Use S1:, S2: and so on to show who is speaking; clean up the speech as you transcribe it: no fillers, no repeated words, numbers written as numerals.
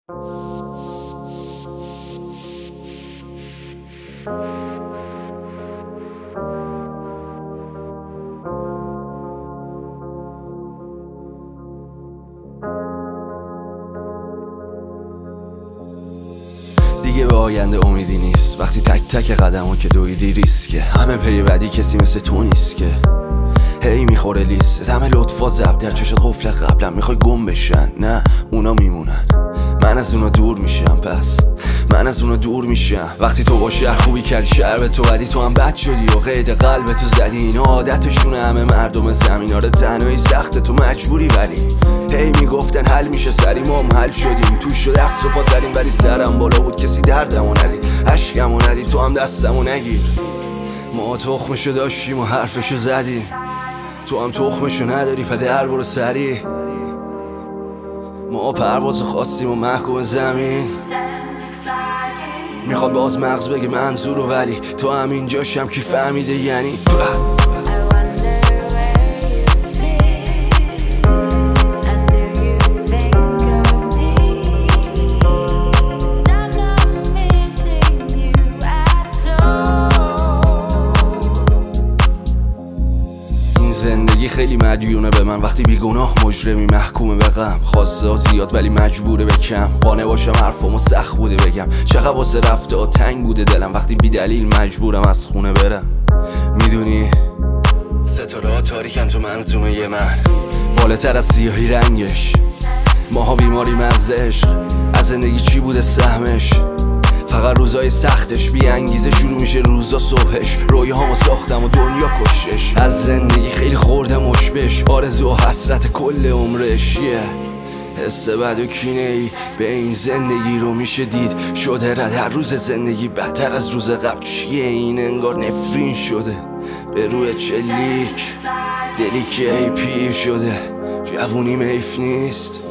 S1: دیگه به آینده امیدی نیست وقتی تک تک قدمو که دویدی ریسکه. همه پی بعدی کسی مثل تو نیست که هی میخوره لیست. همه لطفا زب در چشت قفل قبلا میخوای گم بشن، نه اونا میمونن. من از اونا دور میشم، پس من از اونا دور میشم. وقتی تو با شهر خوبی کردی شهر به تو بدی، تو هم بد شدی و قید قلب تو زدی. اینا عادتشونه همه مردم زمین. آره تنهایی سخته تو مجبوری، ولی هی میگفتن حل میشه سری، ما هم حل شدیم. تو شد دست و پا زدیم ولی سرم بالا بود کسی دردمو ندید، عشقمو ندید، تو هم دستمو نگیر. ما تخمشو داشتیم و حرفشو زدیم، تو هم تخمشو نداری پدر برو سری. ما پرواز خواستیم و محکوم زمین میخواد باز مغز بگه منظورو، ولی تو هم اینجاشم کی فهمیده یعنی. زندگی خیلی مدیونه به من، وقتی بیگناه مجرمی محکومه به غم. خواسته زیاد ولی مجبوره به کم. قانع باشم حرفمو سخت بوده بگم، چقدر واسه رفته ها تنگ بوده دلم. وقتی بی دلیل مجبورم از خونه برم. میدونی ستاره ها تاریکن تو منظومه من، بالاتر از سیاهی رنگش. ماها بیماریم از عشق، از زندگی چی بوده سهمش. فقط روزای سختش بی انگیزه شروع میشه روزا صبحش. رویاهامو ساختم و دنیا کشش، از زندگی خیلی خوردم مشبش. آرزو و حسرت کل عمرش، حس بد و کینه ای به این زندگی رو میشه دید. شده رد هر روز زندگی بدتر از روز قبل. چیه این انگار نفرین شده به روی چلیک، دلی که ای پیر شده. جوونیم حیف نیست.